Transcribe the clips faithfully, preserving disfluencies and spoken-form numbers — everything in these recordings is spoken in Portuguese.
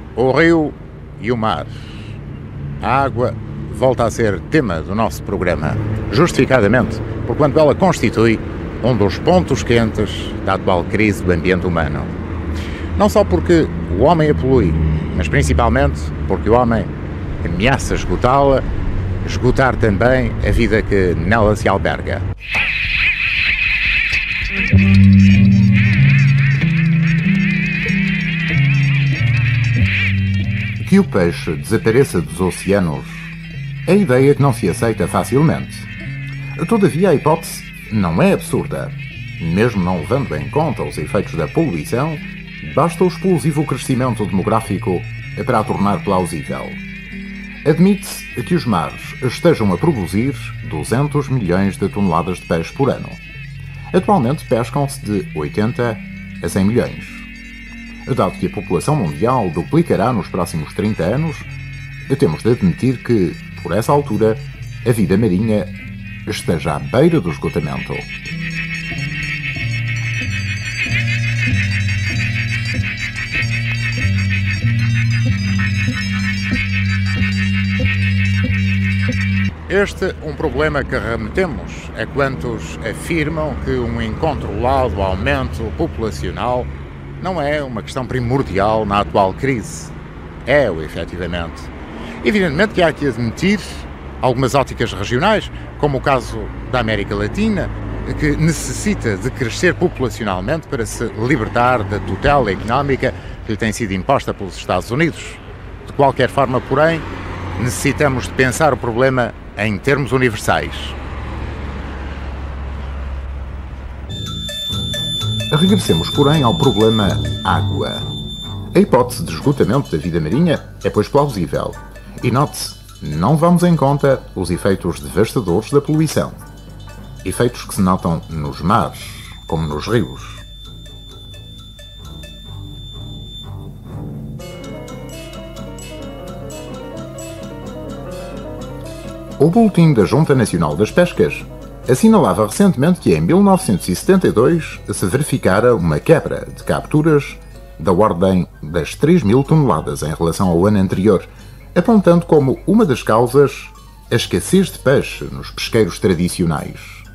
O rio e o mar. A água volta a ser tema do nosso programa, justificadamente, porquanto ela constitui um dos pontos quentes da atual crise do ambiente humano. Não só porque o homem a polui, mas principalmente porque o homem ameaça esgotá-la, esgotar também a vida que nela se alberga. Que o peixe desapareça dos oceanos é ideia que não se aceita facilmente. Todavia, a hipótese não é absurda. Mesmo não levando em conta os efeitos da poluição, basta o explosivo crescimento demográfico para a tornar plausível. Admite-se que os mares estejam a produzir duzentos milhões de toneladas de peixe por ano. Atualmente pescam-se de oitenta a cem milhões. Dado que a população mundial duplicará nos próximos trinta anos, temos de admitir que, por essa altura, a vida marinha esteja à beira do esgotamento. Este um problema que remetemos a quantos afirmam que um incontrolado aumento populacional não é uma questão primordial na atual crise. É-o, efetivamente. Evidentemente que há que admitir algumas óticas regionais, como o caso da América Latina, que necessita de crescer populacionalmente para se libertar da tutela económica que lhe tem sido imposta pelos Estados Unidos. De qualquer forma, porém, necessitamos de pensar o problema em termos universais. Regressemos, porém, ao problema água. A hipótese de esgotamento da vida marinha é, pois, plausível. E note-se, não vamos em conta os efeitos devastadores da poluição. Efeitos que se notam nos mares, como nos rios. O Boletim da Junta Nacional das Pescas assinalava recentemente que em mil novecentos e setenta e dois se verificara uma quebra de capturas da ordem das três mil toneladas em relação ao ano anterior, apontando como uma das causas a escassez de peixe nos pesqueiros tradicionais.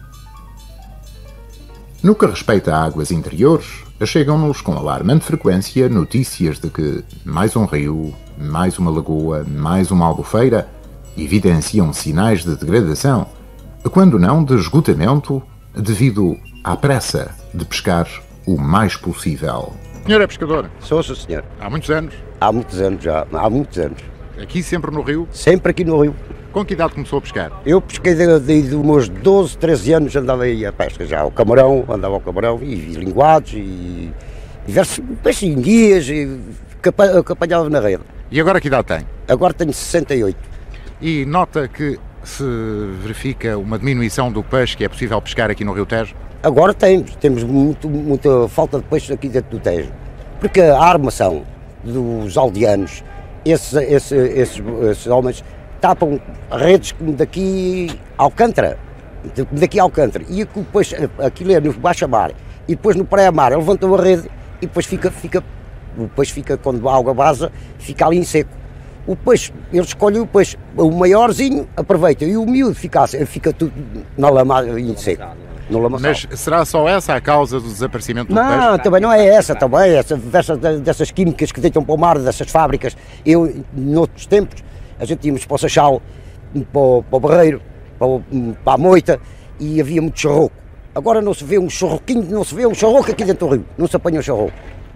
No que respeita a águas interiores, chegam-nos com alarmante frequência notícias de que mais um rio, mais uma lagoa, mais uma albufeira evidenciam sinais de degradação, quando não de esgotamento, devido à pressa de pescar o mais possível. O senhor é pescador? Sou, sou senhor. Há muitos anos? Há muitos anos já, há muitos anos. Aqui sempre no rio? Sempre aqui no rio. Com que idade começou a pescar? Eu pesquei desde os meus doze, treze anos, andava aí a pesca já, o camarão, andava ao camarão, e, e linguados, e diversos peixes em dias, e que, que apanhava na rede. E agora que idade tem? Agora tenho sessenta e oito. E nota que se verifica uma diminuição do peixe que é possível pescar aqui no Rio Tejo? Agora temos, temos muito, muita falta de peixe aqui dentro do Tejo, porque a armação dos aldeanos, esses, esses, esses, esses homens tapam redes daqui a Alcântara, daqui a Alcântara, e o peixe, aquilo é no baixa-mar, e depois no praia-mar levantam a rede e depois fica, fica, o peixe fica, quando a água vaza, fica ali em seco. O peixe, eles escolhem o peixe, o maiorzinho aproveita e o miúdo fica, fica tudo na lama em seco. No lamaçal. Mas será só essa a causa do desaparecimento do peixe? Não, também não é essa, também, essa, dessas, dessas químicas que deitam para o mar, dessas fábricas. Eu, noutros tempos, a gente íamos para o Seixal, para o, para o Barreiro, para, o, para a Moita, e havia muito charroco. Agora não se vê um charroquinho, não se vê um charroco aqui dentro do rio, não se apanha um charroco.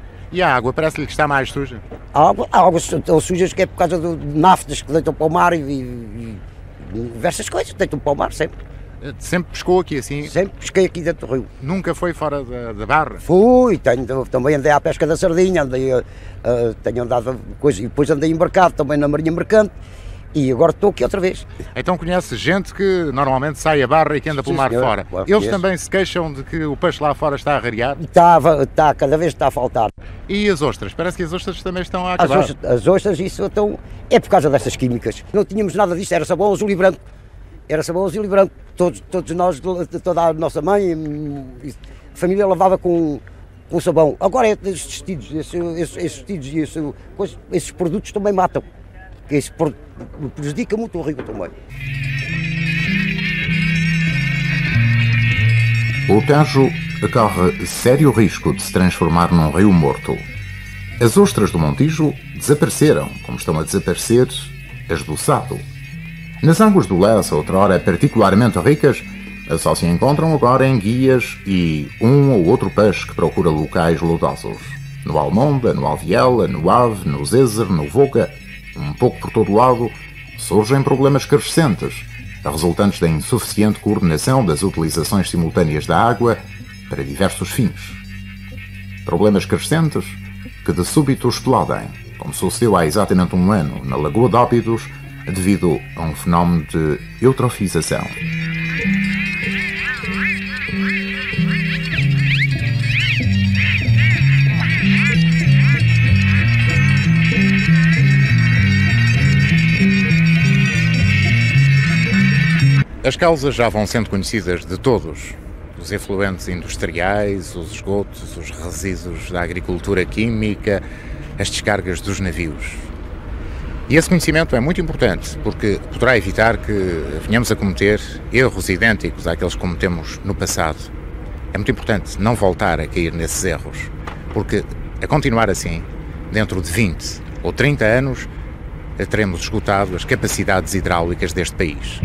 E a água, parece-lhe que está mais suja? A água, há águas tão sujas que é por causa de naftas que deitam para o mar e, e, e diversas coisas que deitam para o mar, sempre. Sempre pescou aqui assim? Sempre pesquei aqui dentro do rio. Nunca foi fora da, da barra? Fui, tenho, também andei à pesca da sardinha, andei, uh, tenho andado coisa, e depois andei embarcado também na marinha mercante. E agora estou aqui outra vez. Então conhece gente que normalmente sai a barra e que anda pelo mar senhor, fora. claro, Eles conheço. também se queixam de que o peixe lá fora está a rarear? Está, está, cada vez está a faltar. E as ostras? Parece que as ostras também estão a As acabar. ostras, as ostras, isso então, é por causa dessas químicas. Não tínhamos nada disto, era sabão azul e branco. Era sabão azul e branco. Todos, todos nós, toda a nossa mãe, a família lavava com, com sabão. Agora esses vestidos, esses, esses, esses vestidos e esses, esses produtos também matam. Isso prejudica muito o rio também. O Tejo corre sério risco de se transformar num rio morto. As ostras do Montijo desapareceram, como estão a desaparecer as do Sado. Nas águas do Lessa, outrora particularmente ricas, só se encontram agora enguias e um ou outro peixe que procura locais lodosos. No Almonda, no Alviela, no Ave, no Zézer, no Voca, um pouco por todo lado, surgem problemas crescentes, resultantes da insuficiente coordenação das utilizações simultâneas da água para diversos fins. Problemas crescentes que de súbito explodem, como sucedeu há exatamente um ano na Lagoa de Óbidos, devido a um fenómeno de eutrofização. As causas já vão sendo conhecidas de todos. Os efluentes industriais, os esgotos, os resíduos da agricultura química, as descargas dos navios. E esse conhecimento é muito importante porque poderá evitar que venhamos a cometer erros idênticos àqueles que cometemos no passado. É muito importante não voltar a cair nesses erros, porque a continuar assim, dentro de vinte ou trinta anos, teremos esgotado as capacidades hidráulicas deste país.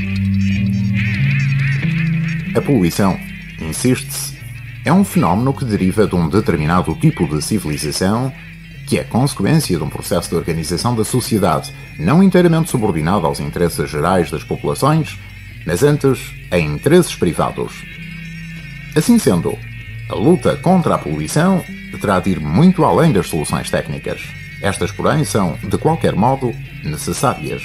A poluição, insiste-se, é um fenómeno que deriva de um determinado tipo de civilização que é consequência de um processo de organização da sociedade não inteiramente subordinado aos interesses gerais das populações, mas antes a interesses privados. Assim sendo, a luta contra a poluição terá de ir muito além das soluções técnicas. Estas, porém, são, de qualquer modo, necessárias.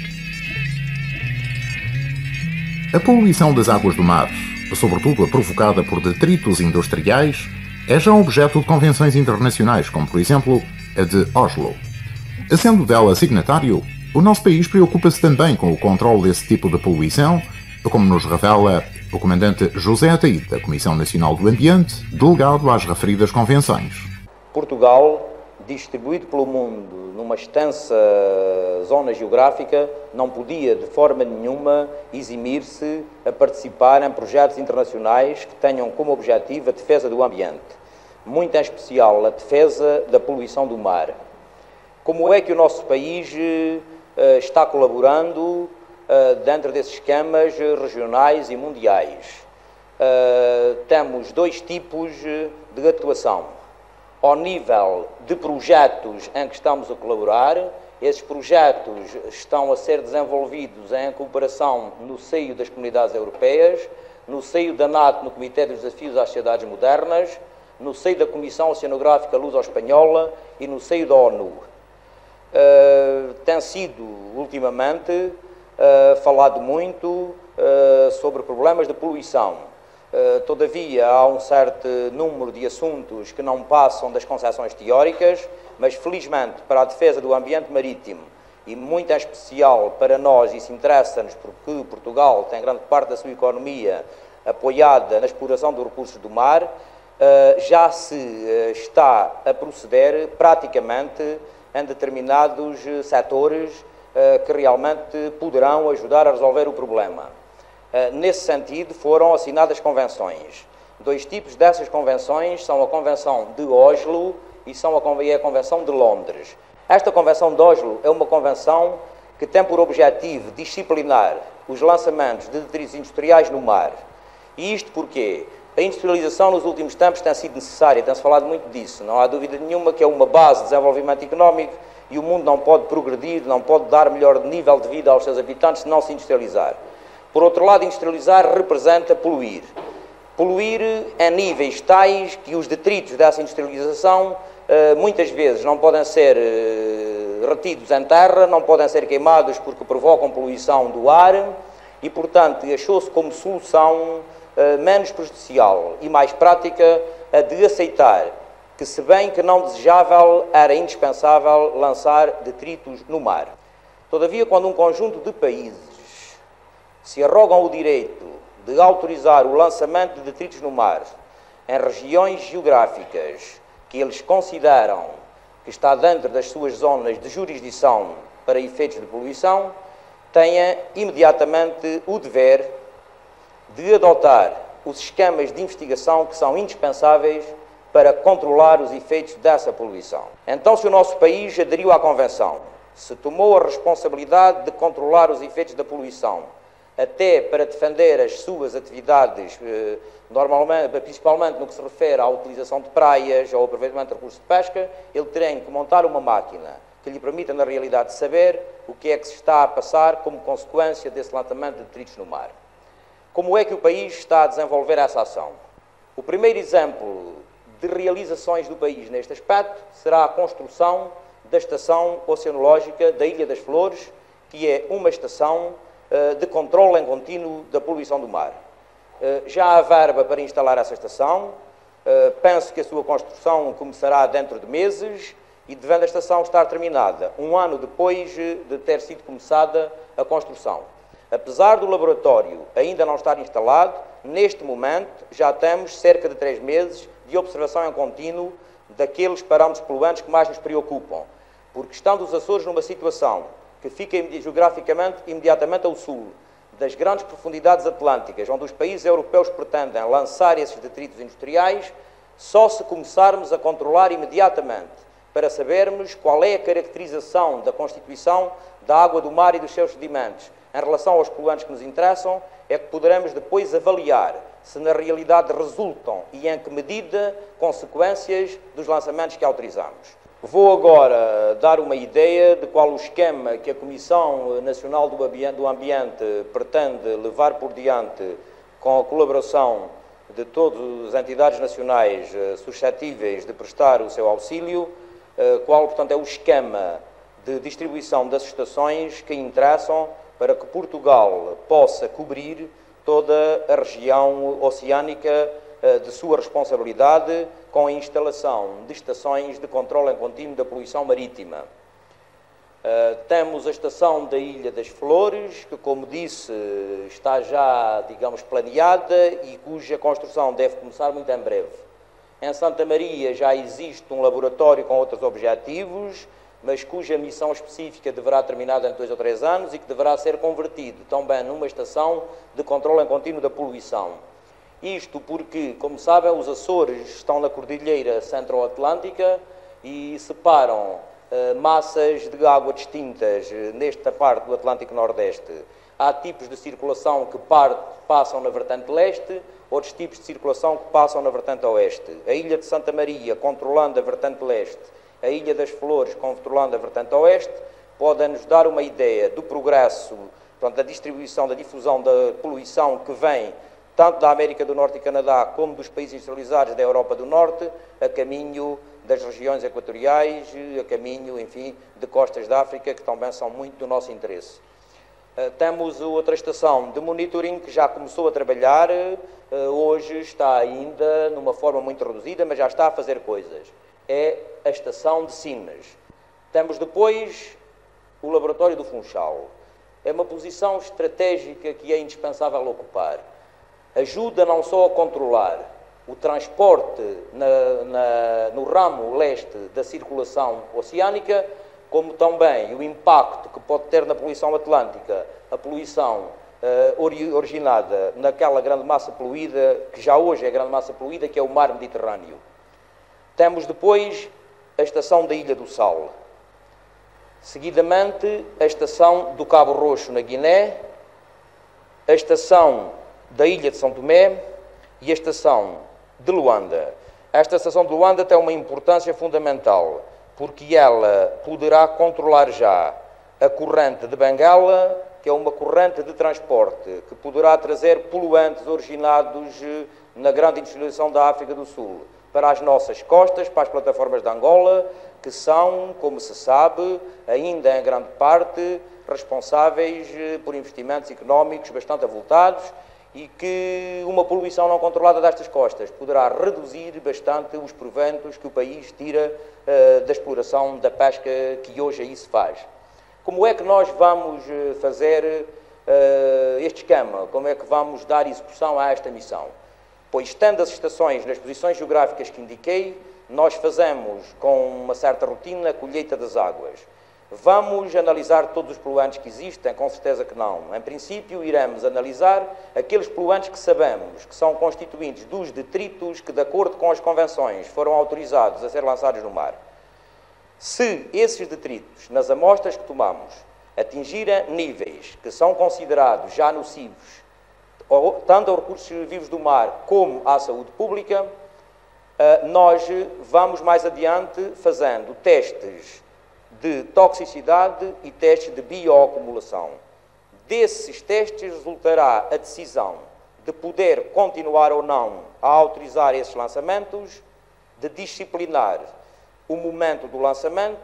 A poluição das águas do mar, sobretudo a provocada por detritos industriais, é já objeto de convenções internacionais, como, por exemplo, a de Oslo. Sendo dela signatário, o nosso país preocupa-se também com o controle desse tipo de poluição, como nos revela o comandante José Ataíde, da Comissão Nacional do Ambiente, delegado às referidas convenções. Portugal, distribuído pelo mundo numa extensa zona geográfica, não podia de forma nenhuma eximir-se a participar em projetos internacionais que tenham como objetivo a defesa do ambiente, muito em especial a defesa da poluição do mar. Como é que o nosso país uh, está colaborando uh, dentro desses esquemas regionais e mundiais? Uh, temos dois tipos de atuação. Ao nível de projetos em que estamos a colaborar, esses projetos estão a ser desenvolvidos em cooperação no seio das comunidades europeias, no seio da NATO, no Comitê dos Desafios às Sociedades Modernas, no seio da Comissão Oceanográfica Luso-Espanhola e no seio da ONU. Uh, tem sido, ultimamente, uh, falado muito uh, sobre problemas de poluição. Uh, todavia, há um certo número de assuntos que não passam das concepções teóricas, mas, felizmente, para a defesa do ambiente marítimo, e muito em especial para nós, isso interessa-nos porque Portugal tem grande parte da sua economia apoiada na exploração dos recursos do mar, uh, já se uh, está a proceder praticamente em determinados uh, setores uh, que realmente poderão ajudar a resolver o problema. Nesse sentido, foram assinadas convenções. Dois tipos dessas convenções são a Convenção de Oslo e são a, e a Convenção de Londres. Esta Convenção de Oslo é uma convenção que tem por objetivo disciplinar os lançamentos de detritos industriais no mar. E isto porque a industrialização nos últimos tempos tem sido necessária, tem-se falado muito disso, não há dúvida nenhuma que é uma base de desenvolvimento económico e o mundo não pode progredir, não pode dar melhor nível de vida aos seus habitantes se não se industrializar. Por outro lado, industrializar representa poluir. Poluir a níveis tais que os detritos dessa industrialização muitas vezes não podem ser retidos em terra, não podem ser queimados porque provocam poluição do ar e, portanto, achou-se como solução menos prejudicial e mais prática a de aceitar que, se bem que não desejável, era indispensável lançar detritos no mar. Todavia, quando um conjunto de países se arrogam o direito de autorizar o lançamento de detritos no mar, em regiões geográficas que eles consideram que está dentro das suas zonas de jurisdição para efeitos de poluição, tenha imediatamente o dever de adotar os esquemas de investigação que são indispensáveis para controlar os efeitos dessa poluição. Então, se o nosso país aderiu à Convenção, se tomou a responsabilidade de controlar os efeitos da poluição, até para defender as suas atividades, normalmente, principalmente no que se refere à utilização de praias ou ao aproveitamento de recursos de pesca, ele tem que montar uma máquina que lhe permita, na realidade, saber o que é que se está a passar como consequência desse lançamento de detritos no mar. Como é que o país está a desenvolver essa ação? O primeiro exemplo de realizações do país neste aspecto será a construção da Estação Oceanológica da Ilha das Flores, que é uma estação uh, de controle em contínuo da poluição do mar. Uh, já há verba para instalar essa estação, uh, penso que a sua construção começará dentro de meses e devendo a estação estar terminada, um ano depois de ter sido começada a construção. Apesar do laboratório ainda não estar instalado, neste momento já temos cerca de três meses de observação em contínuo daqueles parâmetros poluentes que mais nos preocupam, porque estando os Açores numa situação que fica geograficamente imediatamente ao sul das grandes profundidades atlânticas, onde os países europeus pretendem lançar esses detritos industriais, só se começarmos a controlar imediatamente para sabermos qual é a caracterização da constituição da água do mar e dos seus sedimentos em relação aos poluentes que nos interessam, é que poderemos depois avaliar se na realidade resultam e em que medida consequências dos lançamentos que autorizamos. Vou agora dar uma ideia de qual o esquema que a Comissão Nacional do Ambiente pretende levar por diante com a colaboração de todas as entidades nacionais suscetíveis de prestar o seu auxílio, qual, portanto, é o esquema de distribuição das estações que interessam para que Portugal possa cobrir toda a região oceânica de sua responsabilidade com a instalação de estações de controle em contínuo da poluição marítima. Uh, temos a estação da Ilha das Flores, que, como disse, está já, digamos, planeada e cuja construção deve começar muito em breve. Em Santa Maria já existe um laboratório com outros objetivos, mas cuja missão específica deverá terminar dentro de dois ou três anos e que deverá ser convertido também numa estação de controle em contínuo da poluição. Isto porque, como sabem, os Açores estão na cordilheira centro-atlântica e separam uh, massas de água distintas uh, nesta parte do Atlântico Nordeste. Há tipos de circulação que par passam na vertente leste, outros tipos de circulação que passam na vertente oeste. A Ilha de Santa Maria, controlando a vertente leste, a Ilha das Flores, controlando a vertente oeste, podem nos dar uma ideia do progresso, portanto, da distribuição, da difusão da poluição que vem tanto da América do Norte e Canadá, como dos países industrializados da Europa do Norte, a caminho das regiões equatoriais, a caminho, enfim, de costas da África, que também são muito do nosso interesse. Uh, temos outra estação de monitoring que já começou a trabalhar, uh, hoje está ainda numa forma muito reduzida, mas já está a fazer coisas. É a estação de Sines. Temos depois o laboratório do Funchal. É uma posição estratégica que é indispensável ocupar. Ajuda não só a controlar o transporte na, na, no ramo leste da circulação oceânica, como também o impacto que pode ter na poluição atlântica, a poluição uh, originada naquela grande massa poluída, que já hoje é a grande massa poluída, que é o mar Mediterrâneo. Temos depois a estação da Ilha do Sal. Seguidamente, a estação do Cabo Roxo, na Guiné, a estação da Ilha de São Tomé e a estação de Luanda. Esta estação de Luanda tem uma importância fundamental, porque ela poderá controlar já a corrente de Bengala, que é uma corrente de transporte que poderá trazer poluentes originados na grande industrialização da África do Sul para as nossas costas, para as plataformas de Angola, que são, como se sabe, ainda em grande parte responsáveis por investimentos económicos bastante avultados e que uma poluição não controlada destas costas poderá reduzir bastante os proventos que o país tira uh, da exploração da pesca que hoje aí se faz. Como é que nós vamos fazer uh, este esquema? Como é que vamos dar execução a esta missão? pois, estando as estações nas posições geográficas que indiquei, nós fazemos com uma certa rotina a colheita das águas. Vamos analisar todos os poluentes que existem? Com certeza que não. Em princípio, iremos analisar aqueles poluentes que sabemos que são constituintes dos detritos que, de acordo com as convenções, foram autorizados a ser lançados no mar. Se esses detritos, nas amostras que tomamos, atingirem níveis que são considerados já nocivos, tanto aos recursos vivos do mar como à saúde pública, nós vamos mais adiante fazendo testes de toxicidade e testes de bioacumulação. Desses testes resultará a decisão de poder continuar ou não a autorizar esses lançamentos, de disciplinar o momento do lançamento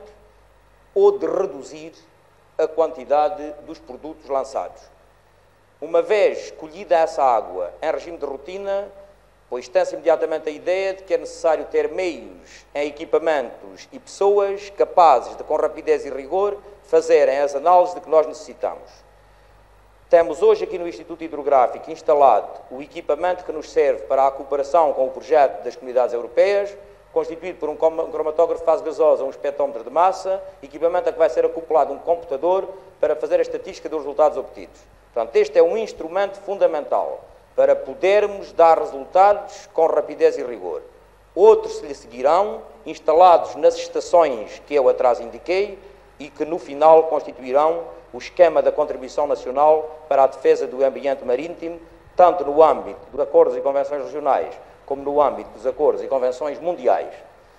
ou de reduzir a quantidade dos produtos lançados. Uma vez colhida essa água em regime de rotina, pois tem-se imediatamente a ideia de que é necessário ter meios, em equipamentos e pessoas capazes de, com rapidez e rigor, fazerem as análises de que nós necessitamos. Temos hoje aqui no Instituto Hidrográfico instalado o equipamento que nos serve para a cooperação com o projeto das Comunidades Europeias, constituído por um cromatógrafo de fase gasosa, um espectrómetro de massa, equipamento a que vai ser acoplado um computador para fazer a estatística dos resultados obtidos. Portanto, este é um instrumento fundamental para podermos dar resultados com rapidez e rigor. Outros se lhe seguirão, instalados nas estações que eu atrás indiquei e que no final constituirão o esquema da contribuição nacional para a defesa do ambiente marítimo, tanto no âmbito dos acordos e convenções regionais, como no âmbito dos acordos e convenções mundiais.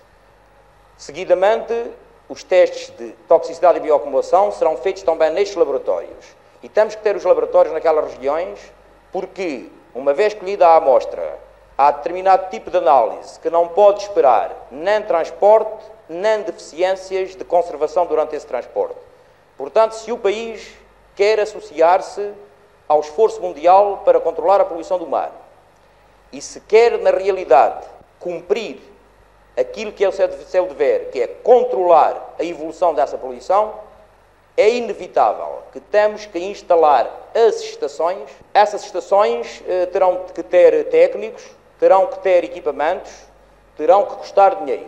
Seguidamente, os testes de toxicidade e bioacumulação serão feitos também nestes laboratórios. E temos que ter os laboratórios naquelas regiões, porque, uma vez colhida a amostra, há determinado tipo de análise que não pode esperar nem transporte, nem deficiências de conservação durante esse transporte. Portanto, se o país quer associar-se ao esforço mundial para controlar a poluição do mar, e se quer, na realidade, cumprir aquilo que é o seu dever, que é controlar a evolução dessa poluição, é inevitável que temos que instalar as estações. Essas estações eh, terão que ter técnicos, terão que ter equipamentos, terão que custar dinheiro.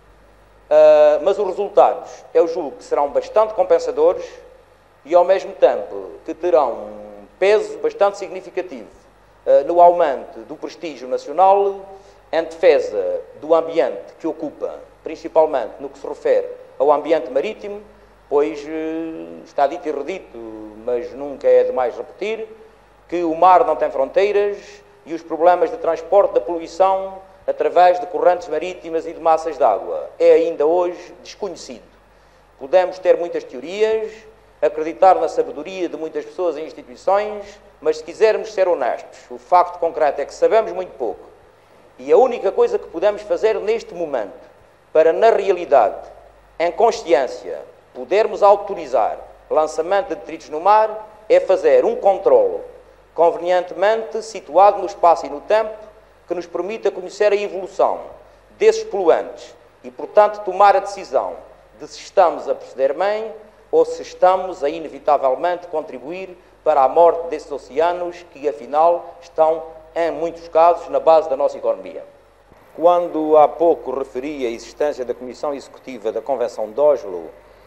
Uh, mas os resultados, eu julgo que serão bastante compensadores e, ao mesmo tempo, que terão um peso bastante significativo uh, no aumento do prestígio nacional em defesa do ambiente que ocupa, principalmente no que se refere ao ambiente marítimo, pois uh, está dito e redito, mas nunca é demais repetir, que o mar não tem fronteiras e os problemas de transporte da poluição através de correntes marítimas e de massas de água é ainda hoje desconhecido. Podemos ter muitas teorias, acreditar na sabedoria de muitas pessoas e instituições, mas se quisermos ser honestos, o facto concreto é que sabemos muito pouco. E a única coisa que podemos fazer neste momento, para na realidade, em consciência, podermos autorizar lançamento de detritos no mar, é fazer um controle convenientemente situado no espaço e no tempo, que nos permita conhecer a evolução desses poluentes e, portanto, tomar a decisão de se estamos a proceder bem ou se estamos a, inevitavelmente, contribuir para a morte desses oceanos que, afinal, estão, em muitos casos, na base da nossa economia. Quando há pouco referi a existência da Comissão Executiva da Convenção de Oslo,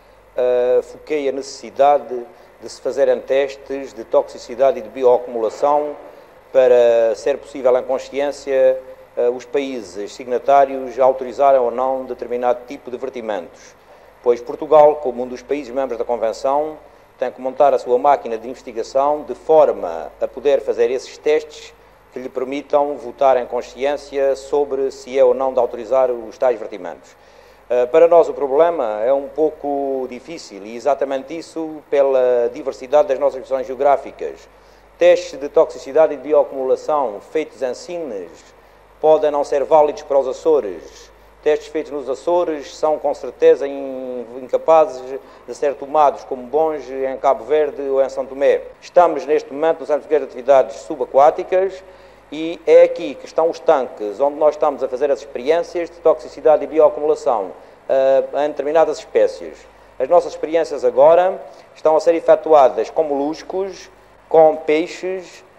uh, foquei a necessidade de se fazerem testes de toxicidade e de bioacumulação para ser possível, em consciência, os países signatários autorizarem ou não determinado tipo de vertimentos. Pois Portugal, como um dos países membros da Convenção, tem que montar a sua máquina de investigação de forma a poder fazer esses testes que lhe permitam votar em consciência sobre se é ou não de autorizar os tais vertimentos. Para nós o problema é um pouco difícil e exatamente isso pela diversidade das nossas regiões geográficas. Testes de toxicidade e de bioacumulação feitos em Sines podem não ser válidos para os Açores. Testes feitos nos Açores são com certeza incapazes de ser tomados como bons em Cabo Verde ou em São Tomé. Estamos neste momento no Centro de Atividades Subaquáticas e é aqui que estão os tanques onde nós estamos a fazer as experiências de toxicidade e bioacumulação uh, em determinadas espécies. As nossas experiências agora estão a ser efetuadas com moluscos, com peixes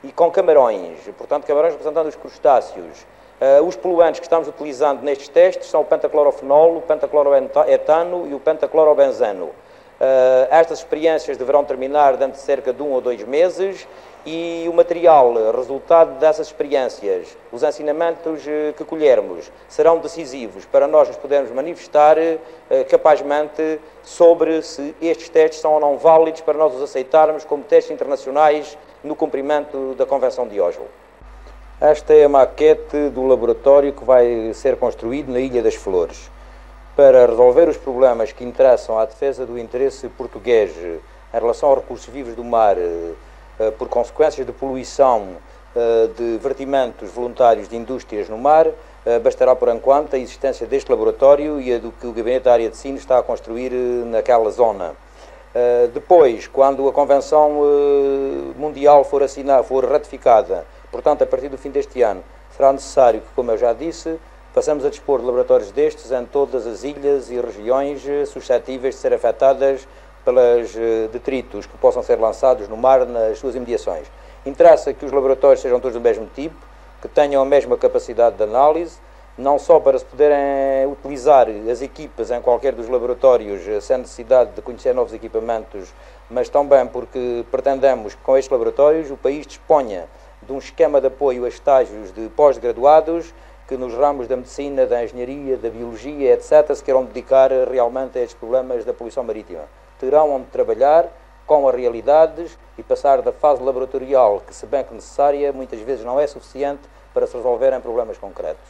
e com camarões, portanto camarões representando os crustáceos. Uh, os poluentes que estamos utilizando nestes testes são o pentaclorofenol, o pentacloroetano e o pentaclorobenzeno. Uh, estas experiências deverão terminar dentro de cerca de um ou dois meses e o material resultado dessas experiências, os ensinamentos uh, que colhermos, serão decisivos para nós nos podermos manifestar uh, capazmente sobre se estes testes são ou não válidos para nós os aceitarmos como testes internacionais no cumprimento da Convenção de Oslo. Esta é a maquete do laboratório que vai ser construído na Ilha das Flores. Para resolver os problemas que interessam à defesa do interesse português em relação aos recursos vivos do mar, por consequências de poluição de vertimentos voluntários de indústrias no mar, bastará por enquanto a existência deste laboratório e a do que o Gabinete da Área de Sines está a construir naquela zona. Depois, quando a Convenção Mundial for, assinada, for ratificada, portanto, a partir do fim deste ano, será necessário que, como eu já disse, passemos a dispor de laboratórios destes em todas as ilhas e regiões suscetíveis de ser afetadas pelos detritos que possam ser lançados no mar nas suas imediações. Interessa que os laboratórios sejam todos do mesmo tipo, que tenham a mesma capacidade de análise, não só para se poderem utilizar as equipas em qualquer dos laboratórios sem necessidade de conhecer novos equipamentos, mas também porque pretendemos que com estes laboratórios o país disponha de um esquema de apoio a estágios de pós-graduados que nos ramos da medicina, da engenharia, da biologia, etcétera, se queiram dedicar realmente a estes problemas da poluição marítima. Terão onde trabalhar com as realidades e passar da fase laboratorial, que se bem que necessária, muitas vezes não é suficiente para se resolverem problemas concretos.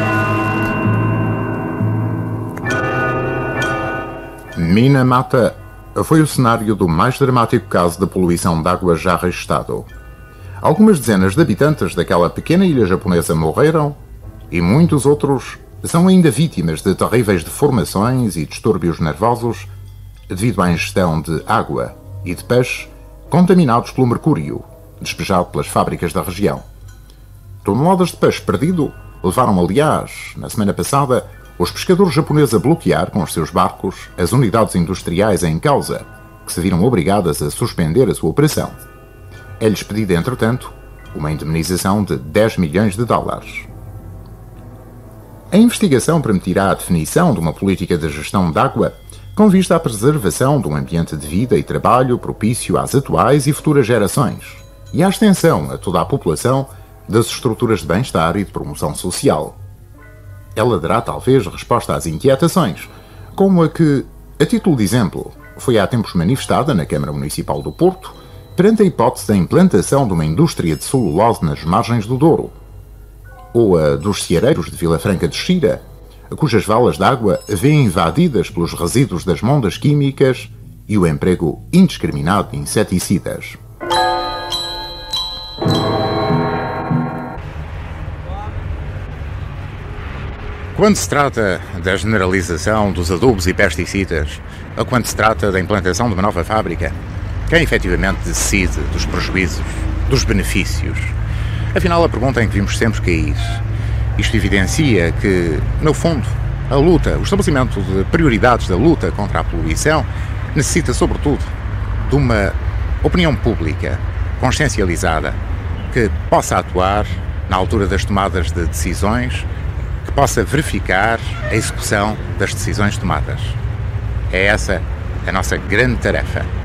Mina Mata foi o cenário do mais dramático caso de poluição de água já registado. Algumas dezenas de habitantes daquela pequena ilha japonesa morreram e muitos outros são ainda vítimas de terríveis deformações e distúrbios nervosos devido à ingestão de água e de peixe contaminados pelo mercúrio despejado pelas fábricas da região. Toneladas de peixe perdido levaram, aliás, na semana passada, os pescadores japoneses a bloquear com os seus barcos as unidades industriais em causa, que se viram obrigadas a suspender a sua operação. É-lhes pedida, entretanto, uma indemnização de dez milhões de dólares. A investigação permitirá a definição de uma política de gestão de água com vista à preservação de um ambiente de vida e trabalho propício às atuais e futuras gerações e à extensão a toda a população das estruturas de bem-estar e de promoção social. Ela dará talvez resposta às inquietações, como a que, a título de exemplo, foi há tempos manifestada na Câmara Municipal do Porto, perante a hipótese da implantação de uma indústria de celulose nas margens do Douro, ou a dos ceareiros de Vila Franca de Xira, cujas valas de água vêm invadidas pelos resíduos das mondas químicas e o emprego indiscriminado de inseticidas. Quando se trata da generalização dos adubos e pesticidas, ou quando se trata da implantação de uma nova fábrica, quem efetivamente decide dos prejuízos, dos benefícios? Afinal, a pergunta em que vimos sempre cair. Isto evidencia que, no fundo, a luta, o estabelecimento de prioridades da luta contra a poluição necessita, sobretudo, de uma opinião pública consciencializada que possa atuar na altura das tomadas de decisões, que possa verificar a execução das decisões tomadas. É essa a nossa grande tarefa.